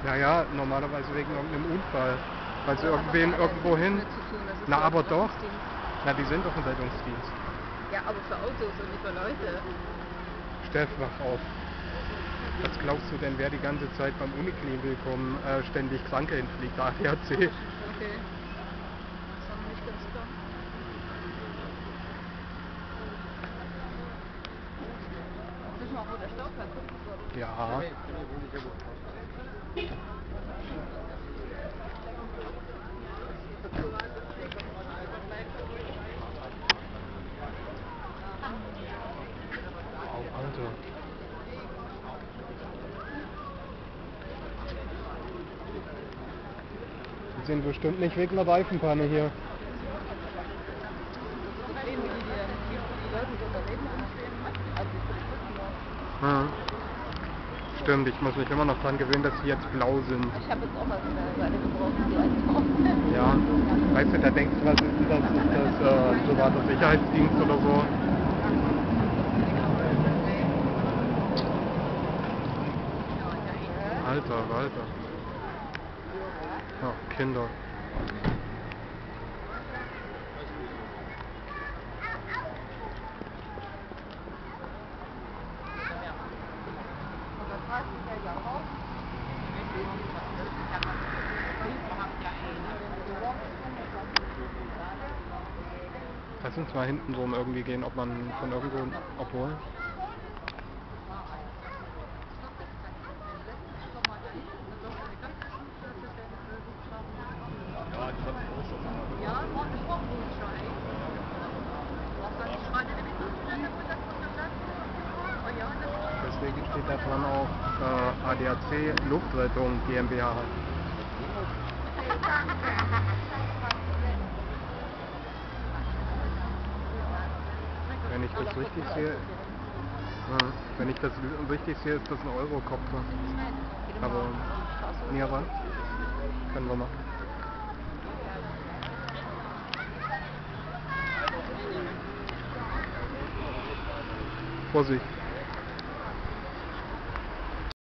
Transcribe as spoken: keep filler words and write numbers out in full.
Naja, normalerweise wegen irgendeinem Unfall. Weil sie Das hat irgendwen doch irgendwo nichts hin... mit zu tun, das ist Na doch aber doch. Rettungsdienst. Na, die sind doch im Rettungsdienst. Ja, aber für Autos und nicht für Leute. Steff, wach auf. Was glaubst du denn, wer die ganze Zeit beim Uniklinikum äh, ständig Kranke hinfliegt? A D A C. Okay. Das war mir nicht ganz klar. Wissen wir auch, wo der Stauplatz ist? Ja. Oh, Alter. Die sind bestimmt nicht wegen einer Reifenpanne hier. Sehen, wie die, die, die Leute so daneben rumstehen. Also die Polizisten noch. Hm. Stimmt, ich muss mich immer noch dran gewöhnen, dass sie jetzt blau sind. Ich habe jetzt auch mal eine Seite gebraucht, die einkaufen. Ja, weißt du, da denkst du, was ist denn das? Ist das äh, privater Sicherheitsdienst oder so? Alter, Alter. Ja, Kinder. Lass uns mal hinten rum irgendwie gehen, ob man von irgendwo, obwohl. Deswegen steht da dran auch äh, A D A C Luftrettung GmbH. Wenn ich das richtig sehe, ja, wenn ich das richtig sehe, ist das ein Eurocopter. Aber näher ran, können wir machen. Vorsicht!